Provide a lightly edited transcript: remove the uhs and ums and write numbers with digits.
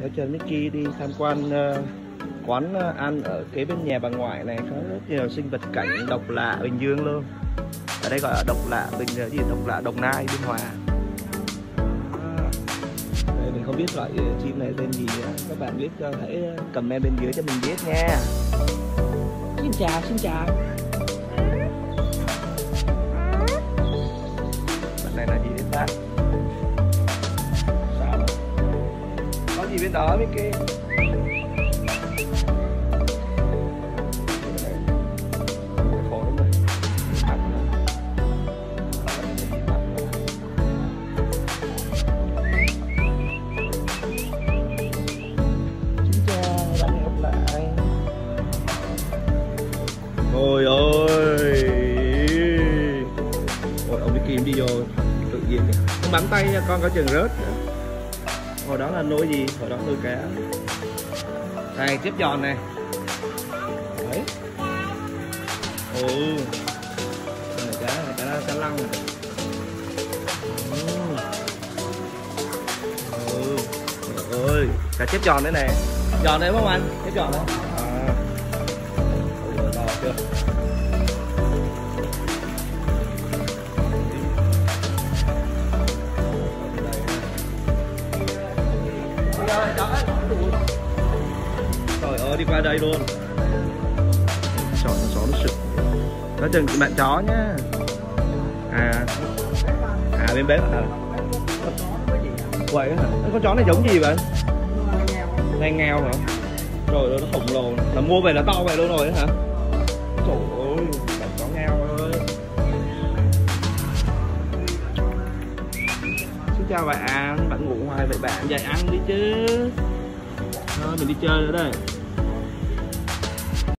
Theo chân Mickey đi tham quan quán ăn ở kế bên nhà bà ngoại này, có rất nhiều sinh vật cảnh độc lạ Bình Dương luôn. Ở đây gọi là độc lạ độc lạ Đồng Nai, Biên Hòa. Đây, mình không biết loại chim này tên gì nữa. Các bạn biết hãy comment bên dưới cho mình biết nha. Xin chào, xin chào. Bạn này là gì đến ta? Sao đó? Có gì bên đó Mickey? Ôi ơi, ôi ông Mickey đi vô tự nhiên kìa. Không bắn tay nha con, có chừng rớt nữa. Hồi đó là nuôi gì? Hồi đó nuôi cá. Này tiếp giòn này. Đấy. Này cá lăng này. Ơi, cá chép giòn đấy này. Giòn đấy không anh? Chép giòn đấy. Chưa? Trời ơi, đi qua đây luôn. Chó nó sực. Có chừng bạn chó nhá. Bên bếp hả? Vậy hả? Con chó này giống gì vậy? Nai ngao hả? Trời ơi, nó khổng lồ. Là mua về là to vậy luôn rồi hả? Trời ơi, bạn có ngao ơi. Xin chào bạn ngủ ngoài vậy bạn, dậy ăn đi chứ. Thôi mình đi chơi nữa đây.